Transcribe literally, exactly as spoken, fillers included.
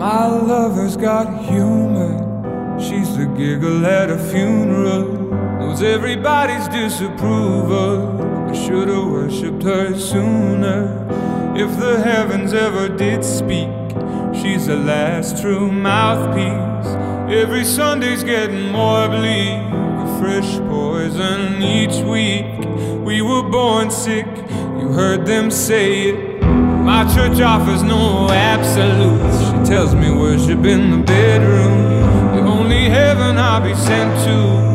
My lover's got humor. She's the giggle at a funeral. Knows everybody's disapproval. I should've worshipped her sooner. If the heavens ever did speak, she's the last true mouthpiece. Every Sunday's getting more bleak, a fresh poison each week. We were born sick, you heard them say it. My church offers no absolutes. She tells me worship in the bedroom, the only heaven I'll be sent to.